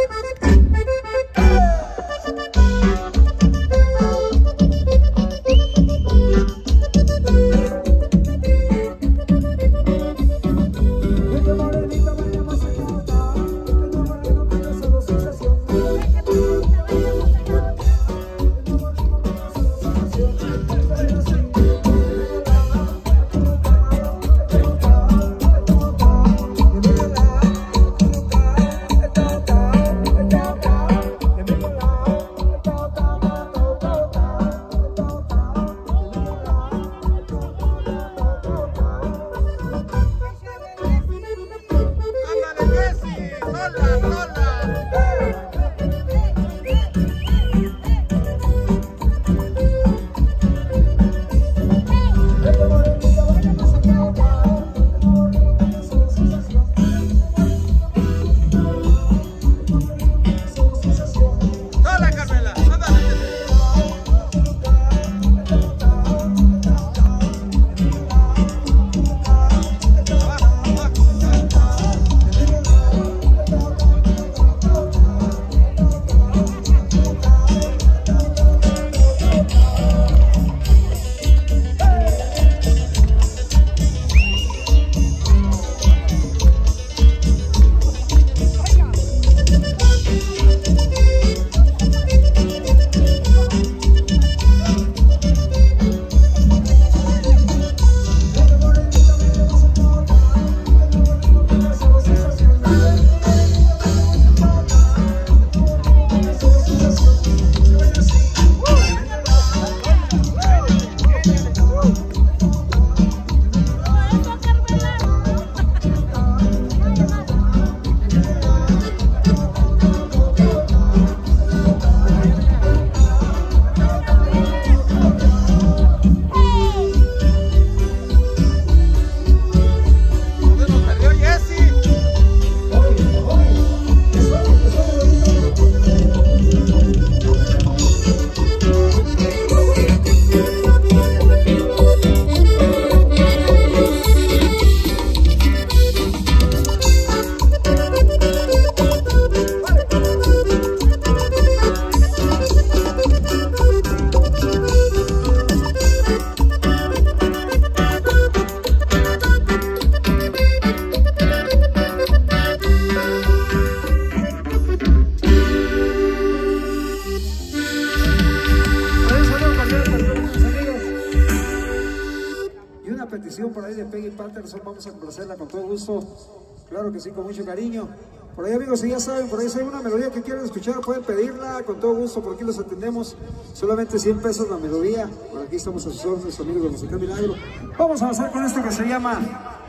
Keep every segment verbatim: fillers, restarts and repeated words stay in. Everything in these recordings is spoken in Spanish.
Por ahí de Peggy Patterson, vamos a complacerla con todo gusto, claro que sí, con mucho cariño. Por ahí, amigos, si ya saben, por ahí si hay una melodía que quieren escuchar, pueden pedirla con todo gusto, por aquí los atendemos, solamente cien pesos la melodía. Por aquí estamos a sus órdenes, amigos de Musical Milagro. Vamos a avanzar con esto que se llama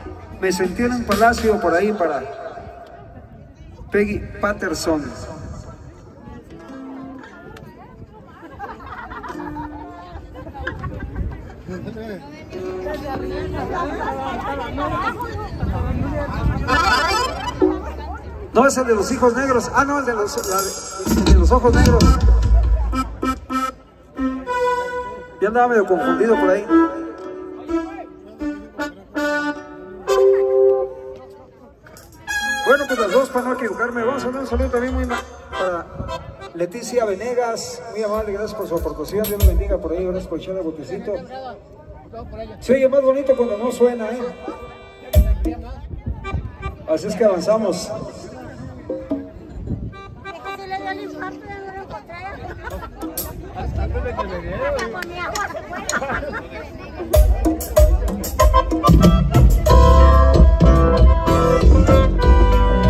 Me sentí en un palacio, por ahí para Peggy Patterson. No, es el de los hijos negros. Ah, no, el de los, la, el de los ojos negros. Ya andaba medio confundido por ahí. Bueno, pues las dos para no equivocarme. Vamos a dar un saludo también muy para Leticia Venegas. Muy amable, gracias por su aportación. Dios nos bendiga por ahí. Gracias por echarle botecito. Se oye más bonito cuando no suena, ¿eh? Así es que avanzamos. Hasta antes de que me diera.